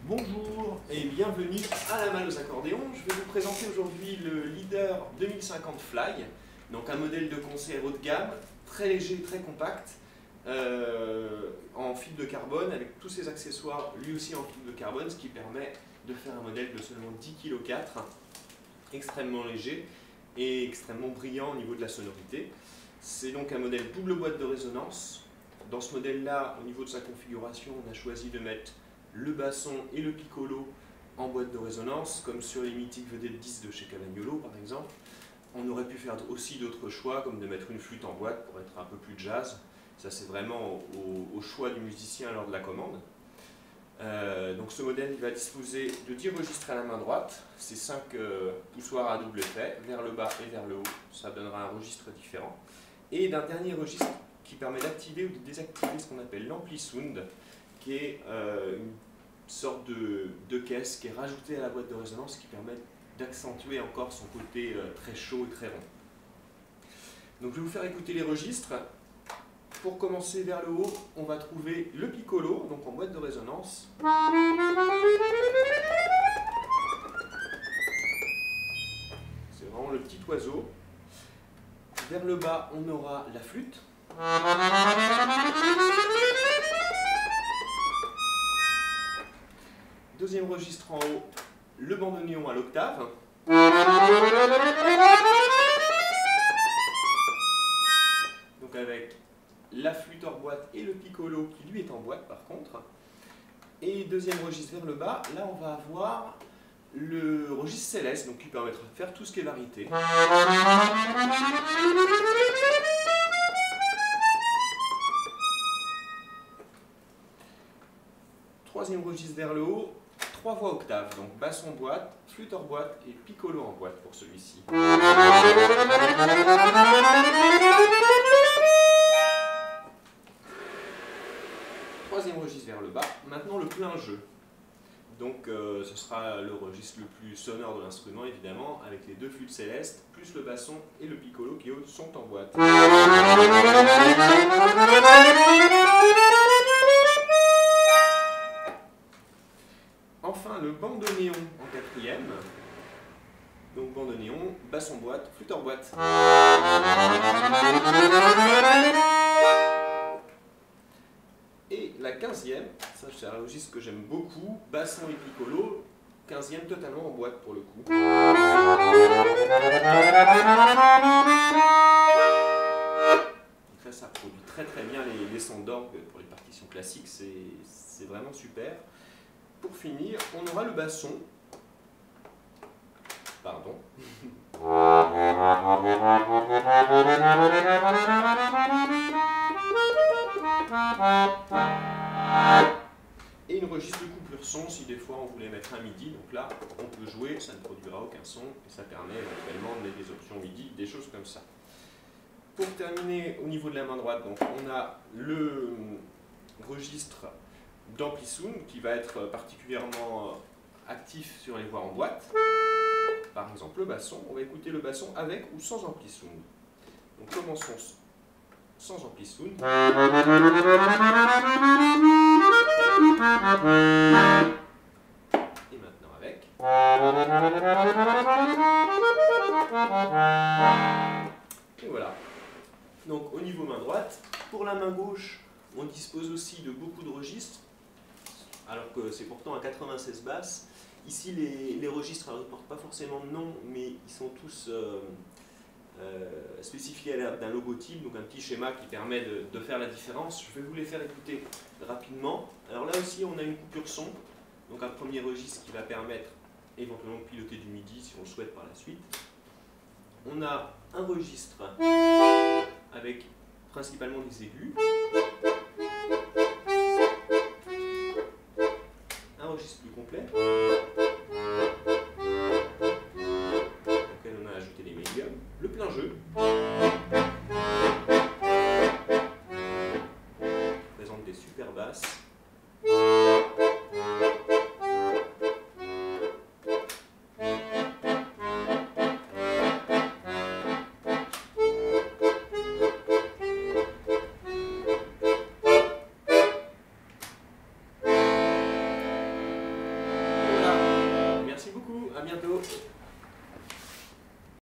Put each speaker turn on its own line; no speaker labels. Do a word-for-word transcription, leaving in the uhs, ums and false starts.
Bonjour et bienvenue à la malle aux accordéons. Je vais vous présenter aujourd'hui le Leader deux mille cinquante Fly, donc un modèle de concert haut de gamme, très léger, très compact, euh, en fibre de carbone avec tous ses accessoires, lui aussi en fibre de carbone, ce qui permet de faire un modèle de seulement dix virgule quatre kilos, extrêmement léger et extrêmement brillant au niveau de la sonorité. C'est donc un modèle double boîte de résonance. Dans ce modèle-là, au niveau de sa configuration, on a choisi de mettre le basson et le piccolo en boîte de résonance, comme sur les mythiques vedettes dix de chez Cavagnolo par exemple. On aurait pu faire aussi d'autres choix, comme de mettre une flûte en boîte pour être un peu plus jazz. Ça, c'est vraiment au, au choix du musicien lors de la commande. Euh, donc ce modèle il va disposer de dix registres à la main droite, c'est cinq euh, poussoirs à double effet, vers le bas et vers le haut, ça donnera un registre différent. Et d'un dernier registre qui permet d'activer ou de désactiver ce qu'on appelle l'ampli sound, qui est euh, une sorte de, de caisse qui est rajoutée à la boîte de résonance qui permet d'accentuer encore son côté euh, très chaud et très rond. Donc je vais vous faire écouter les registres. Pour commencer vers le haut, on va trouver le piccolo, donc en boîte de résonance. C'est vraiment le petit oiseau. Vers le bas, on aura la flûte. Deuxième registre en haut, le bandoneon à l'octave. Donc avec la flûte hors boîte et le piccolo qui lui est en boîte par contre. Et deuxième registre vers le bas, là on va avoir le registre céleste, donc qui permettra de faire tout ce qui est variété. Troisième registre vers le haut, trois voix octaves, donc basse en boîte, flûte hors boîte et piccolo en boîte pour celui-ci. Troisième registre vers le bas, maintenant le plein jeu. Donc euh, ce sera le registre le plus sonore de l'instrument évidemment, avec les deux flûtes célestes, plus le basson et le piccolo qui eux sont en boîte. Enfin le bandoneon en quatrième. Donc bandoneon, basson boîte, flûte hors boîte. Et la quinzième, ça c'est un registre que j'aime beaucoup, basson et piccolo, quinzième totalement en boîte pour le coup. Donc là ça produit très très bien les, les sons d'orgue pour les partitions classiques, c'est vraiment super. Pour finir, on aura le basson. Pardon. Et une registre de coupure son si des fois on voulait mettre un midi, donc là on peut jouer, ça ne produira aucun son et ça permet éventuellement de mettre des options midi, des choses comme ça. Pour terminer au niveau de la main droite, donc on a le registre d'ampli sound qui va être particulièrement actif sur les voix en boîte. Par exemple le basson, on va écouter le basson avec ou sans ampli sound. Donc commençons sans ampli sound. Et maintenant avec. Et voilà. Donc au niveau main droite, pour la main gauche, on dispose aussi de beaucoup de registres, alors que c'est pourtant un quatre-vingt-seize basses. Ici, les, les registres ne portent pas forcément de nom, mais ils sont tous euh, euh, spécifiés d'un logotype, donc un petit schéma qui permet de, de faire la différence. Je vais vous les faire écouter rapidement. Alors là aussi, on a une coupure son, donc un premier registre qui va permettre éventuellement de piloter du midi si on le souhaite par la suite. On a un registre avec principalement des aigus. Un registre plus complet, auquel on a ajouté les médiums, le plein jeu, qui présente des super basses, beaucoup, à bientôt.